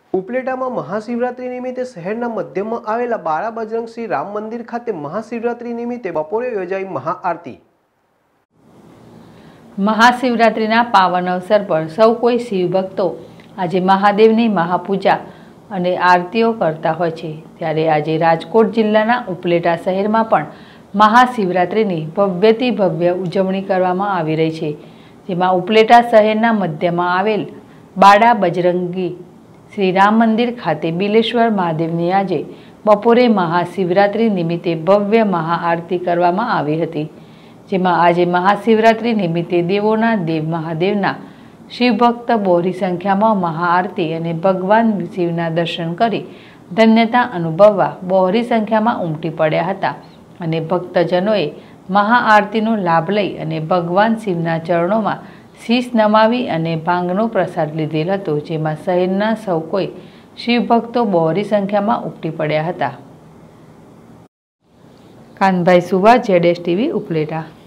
ઉપલેટામાં મહાશિવરાત્રી નિમિત્તે શહેરના મધ્યમાં આવેલા બાળા બજરંગ શ્રી રામ મંદિર ખાતે મહાશિવરાત્રી નિમિત્તે બપોરે યોજાઈ મહાઆરતી। મહાશિવરાત્રિના પાવન અવસર પર સૌ કોઈ શિવ ભક્તો આજે મહાદેવની મહાપૂજા અને આરતીઓ કરતા હોય છે। ત્યારે આજે રાજકોટ જિલ્લાના ઉપલેટા શહેરમાં પણ મહાશિવરાત્રિની ભવ્યથી ભવ્ય ઉજવણી કરવામાં આવી રહી છે, જેમાં ઉપલેટા શહેરના મધ્યમાં આવેલ બાળા બજરંગી શ્રી રામ મંદિર ખાતે બિલેશ્વર મહાદેવની આજે બપોરે મહાશિવરાત્રિ નિમિત્તે ભવ્ય મહાઆરતી કરવામાં આવી હતી, જેમાં આજે મહાશિવરાત્રિ નિમિત્તે દેવોના દેવ મહાદેવના શિવભક્ત બહોળી સંખ્યામાં મહાઆરતી અને ભગવાન શિવના દર્શન કરી ધન્યતા અનુભવવા બહોળી સંખ્યામાં ઉમટી પડ્યા હતા અને ભક્તજનોએ મહાઆરતીનો લાભ લઈ અને ભગવાન શિવના ચરણોમાં શીશ નમાવી અને ભાંગનો પ્રસાદ લીધેલ હતો, જેમાં શહેરના સૌ કોઈ શિવભક્તો બહોળી સંખ્યામાં ઉમટી પડ્યા હતા। કાનભાઈ સુવા, ZSTV ઉપલેટા।